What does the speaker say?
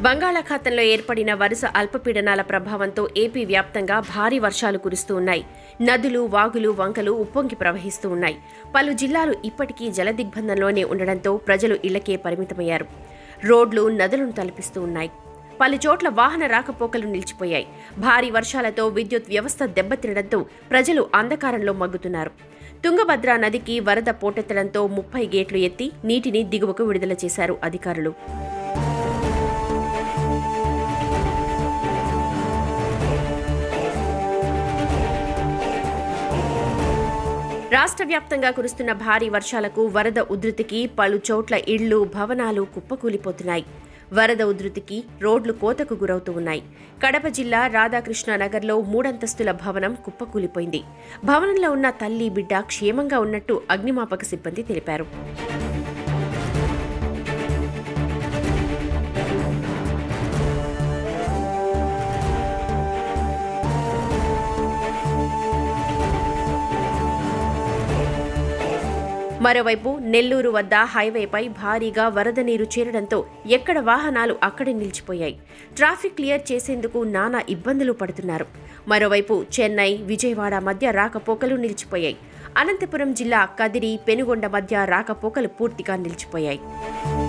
బంగాళాఖాతంలో ఏర్పడిన వరుస అల్పపీడనాల ప్రభావంతో ఏపీ వ్యాప్తంగా భారీ వర్షాలు కురుస్తూ ఉన్నాయి. నదులు, వాగులు, వంకలు ఉప్పొంగి ప్రవహిస్తూ ఉన్నాయి. పలు జిల్లాలు ఇప్పటికీ జలదిగ్బంధంలోనే ఉండడంతో ప్రజలు ఇళ్లకే పరిమితమయ్యారు. రోడ్లు, నదులను తలపిస్తూ ఉన్నాయి. పలు చోట్ల వాహన రాకపోకలు నిలిచిపోయాయి. భారీ వర్షాలతో విద్యుత్ వ్యవస్థ దెబ్బతినడంతో ప్రజలు అంధకారంలో మగ్గుతున్నారు. తుంగభద్ర నదికి వరద పోటెత్తడంతో 30 గేట్లు ఎత్తి నీటిని దిగువకు విడుదల చేశారు అధికారులు. రాష్ట్ర వ్యాప్తంగా కురుస్తున్న భారీ వర్షాలకు, వరద ఉధృతికి పలు చోట్ల ఇళ్లు, భవనాలు కుప్పకూలిపోతున్నాయి. వరద ఉధృతికి రోడ్లు కోతకు గురవుతూ ఉన్నాయి. కడప జిల్లా రాధాకృష్ణ నగర్లో 3 అంతస్తుల భవనం కుప్పకూలిపోయింది. భవనంలో ఉన్న తల్లి, బిడ్డ క్షేమంగా ఉన్నట్టు అగ్నిమాపక సిబ్బంది తెలిపారు. మరోవైపు నెల్లూరు వద్ద హైవేపై భారీగా వరద నీరు చేరడంతో ఎక్కడ వాహనాలు అక్కడే నిలిచిపోయాయి. ట్రాఫిక్ క్లియర్ చేసేందుకు నానా ఇబ్బందులు పడుతున్నారు. మరోవైపు చెన్నై, విజయవాడ మధ్య రాకపోకలు నిలిచిపోయాయి. అనంతపురం జిల్లా కదిరి, పెనుగొండ మధ్య రాకపోకలు పూర్తిగా నిలిచిపోయాయి.